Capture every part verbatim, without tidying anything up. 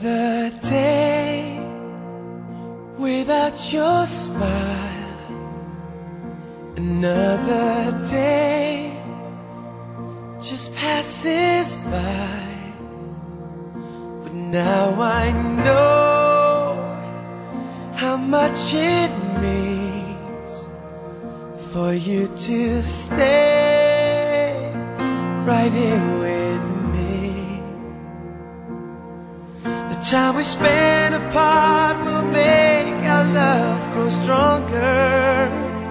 Another day without your smile, another day just passes by. But now I know how much it means for you to stay right here with me. The time we spend apart will make our love grow stronger,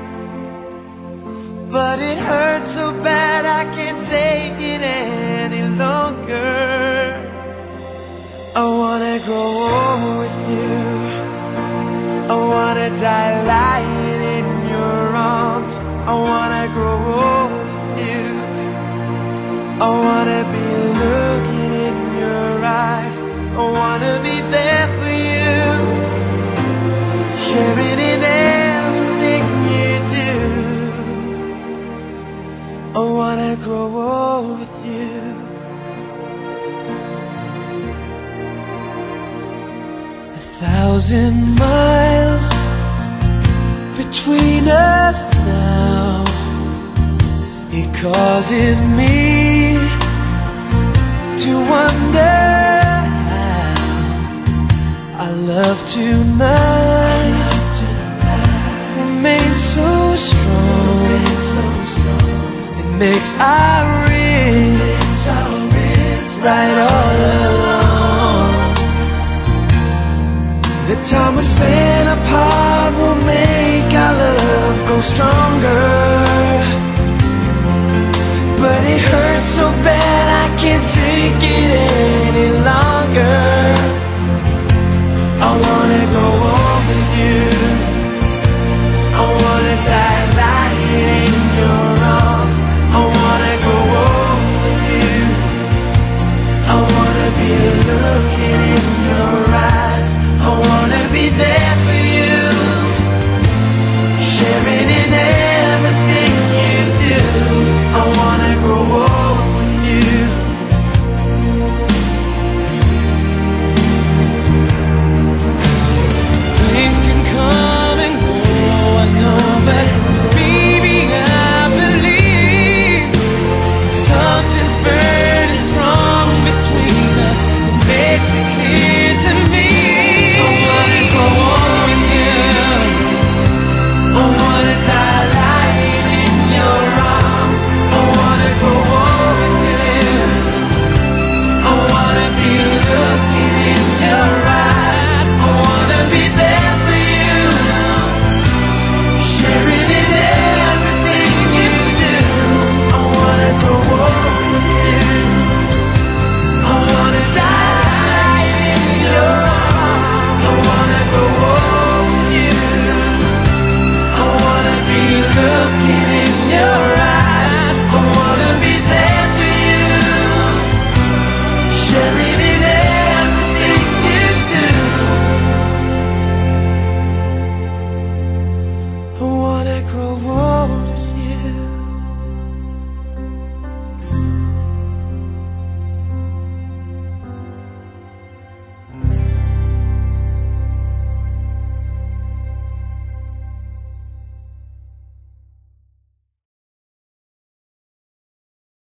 but it hurts so bad I can't take it any longer. I wanna grow old with you, I wanna die lying in your arms. I wanna grow old with you, I wanna be looking in your eyes. I wanna be there for you, sharing in everything you do. I wanna grow old with you. A thousand miles between us now, it causes me to wonder how our love tonight remains so strong. It makes our wrists right all along. The time we spend apart will make our love grow stronger, but it hurts so bad I can't